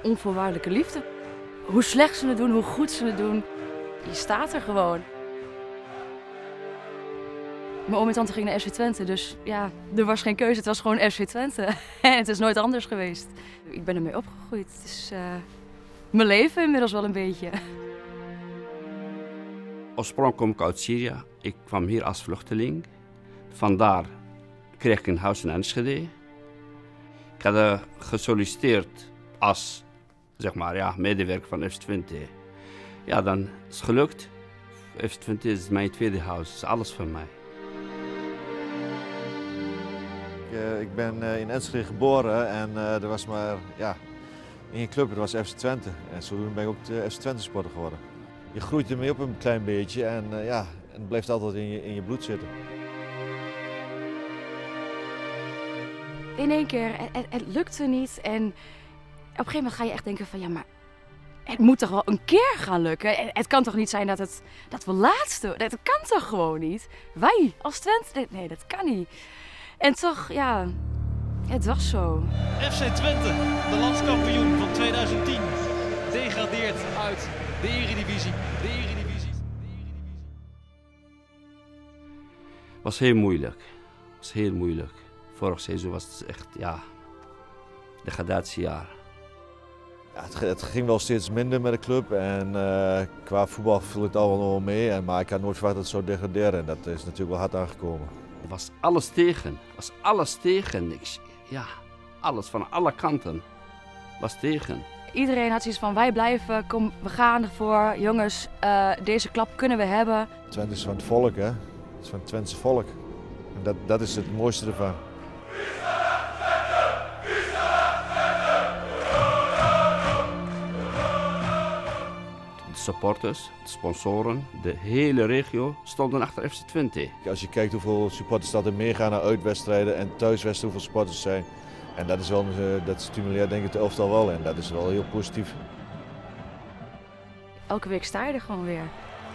onvoorwaardelijke liefde. Hoe slecht ze het doen, hoe goed ze het doen. Je staat er gewoon. Mijn oom en tante gingen naar FC Twente, dus ja, er was geen keuze. Het was gewoon FC Twente. En het is nooit anders geweest. Ik ben ermee opgegroeid. Het is mijn leven inmiddels wel een beetje. Oorspronkelijk kom ik uit Syrië. Ik kwam hier als vluchteling. Vandaar kreeg ik een huis in Enschede. Ik had gesolliciteerd als zeg maar, ja, medewerker van FC Twente. Ja, dan is het gelukt. FC Twente is mijn tweede huis, is alles van mij. Ik ben in Enschede geboren en er was maar één club, dat was FC Twente. En zodoende ben ik ook de FC Twente supporter geworden. Je groeit ermee op een klein beetje en het blijft altijd in je bloed zitten. In één keer, het lukte niet en op een gegeven moment ga je echt denken van ja, maar het moet toch wel een keer gaan lukken. Het kan toch niet zijn dat we laatste, dat kan toch gewoon niet. Wij als Twente, nee dat kan niet. En toch, ja, het was zo. FC Twente, de landskampioen van 2010, degradeert uit de Eredivisie. Het was heel moeilijk. Vorig seizoen was het echt, ja, degradatiejaar. Ja, het ging wel steeds minder met de club en qua voetbal viel het al wel mee. Maar ik had nooit verwacht dat het zou degraderen en dat is natuurlijk wel hard aangekomen. Er was alles tegen. Ja, alles van alle kanten was tegen. Iedereen had zoiets van wij blijven, kom, we gaan ervoor. Jongens, deze klap kunnen we hebben. Twente is van het volk, hè? Het is van het Twentse volk. En dat is het mooiste ervan. De supporters, de sponsoren, de hele regio stonden achter FC Twente. Als je kijkt hoeveel supporters dat er meegaan naar uitwedstrijden en thuiswedstrijden, hoeveel supporters er zijn. En dat is wel, dat stimuleert denk ik de elftal wel en dat is wel heel positief. Elke week sta je er gewoon weer.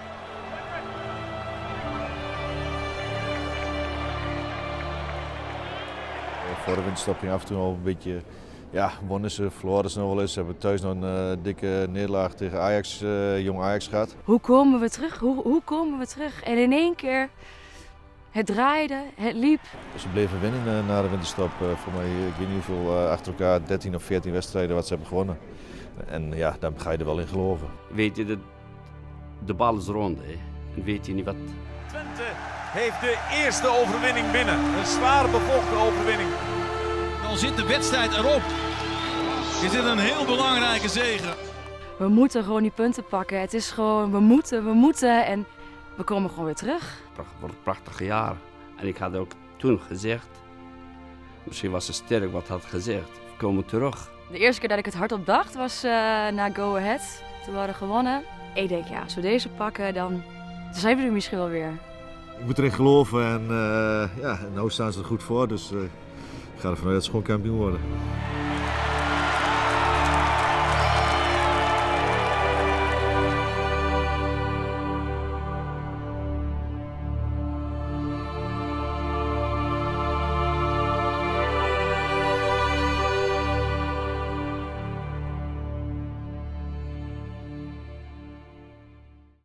Voor de winterstop ging af en toe al een beetje, ja, wonnen ze, verloren ze nog wel eens. Ze hebben thuis nog een dikke nederlaag tegen Ajax, jong Ajax gehad. Hoe komen we terug? Hoe komen we terug? En in één keer, het draaide, het liep. Ze bleven winnen na de winterstop. Voor mij, ik weet niet hoeveel, achter elkaar 13 of 14 wedstrijden wat ze hebben gewonnen. En ja, daar ga je er wel in geloven. Weet je, de bal is rond, hè. En weet je niet wat... Twente heeft de eerste overwinning binnen. Een zwaar bevochten overwinning. Dan zit de wedstrijd erop. Is dit een heel belangrijke zege. We moeten gewoon die punten pakken. Het is gewoon, we moeten en we komen gewoon weer terug. Het wordt een prachtig jaar. En ik had ook toen gezegd, misschien was het sterk wat had gezegd, we komen terug. De eerste keer dat ik het hardop dacht was na Go Ahead. Toen we hadden gewonnen. Ik denk ja, als we deze pakken dan zijn we er misschien wel weer. Ik moet erin geloven en nu staan ze er goed voor, dus ik ga ervan uit dat ze gewoon kampioen worden.